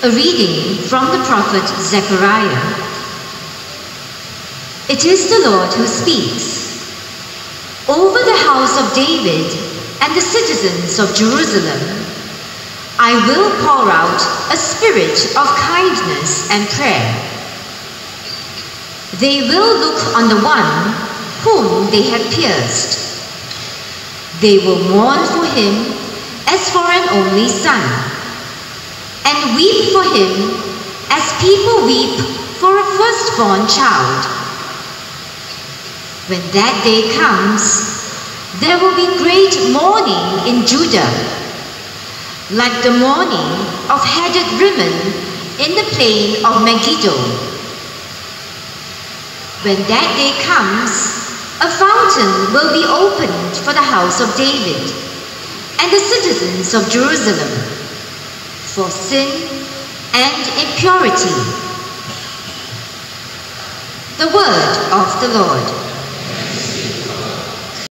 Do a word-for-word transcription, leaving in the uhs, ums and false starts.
A reading from the prophet Zechariah. It is the Lord who speaks. Over the house of David and the citizens of Jerusalem, I will pour out a spirit of kindness and prayer. They will look on the one whom they have pierced. They will mourn for him as for an only son, and weep for him as people weep for a firstborn child. When that day comes, there will be great mourning in Judah, like the mourning of Hadad Rimmon in the plain of Megiddo. When that day comes, a fountain will be opened for the house of David and the citizens of Jerusalem, for sin and impurity. The word of the Lord.